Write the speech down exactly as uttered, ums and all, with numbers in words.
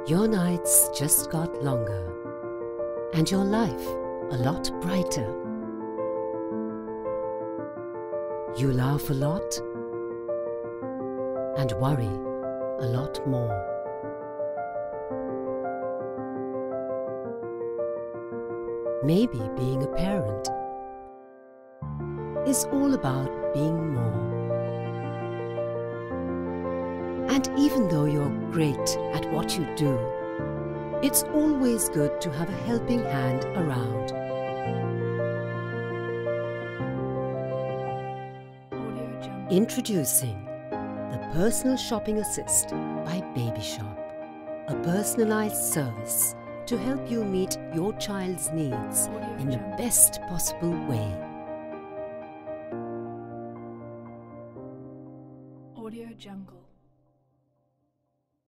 Your nights just got longer and your life a lot brighter. You laugh a lot and worry a lot more. Maybe being a parent is all about being more. And even though you're great at what you do, it's always good to have a helping hand around. Introducing the Personal Shopping Assist by Babyshop, a personalized service to help you meet your child's needs in the best possible way.